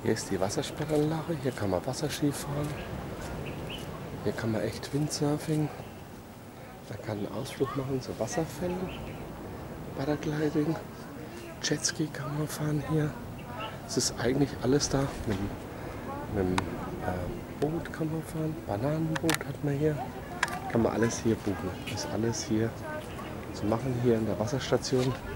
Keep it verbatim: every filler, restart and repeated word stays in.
Hier ist die Wassersperranlage, hier kann man Wasserski fahren. Hier kann man echt Windsurfing. Man kann einen Ausflug machen zu Wasserfällen, Paragliding, Jetski kann man fahren hier. Es ist eigentlich alles da. Mit, mit dem äh, Boot kann man fahren, Bananenboot hat man hier. Kann man alles hier buchen. Ist alles hier zu machen hier in der Wasserstation.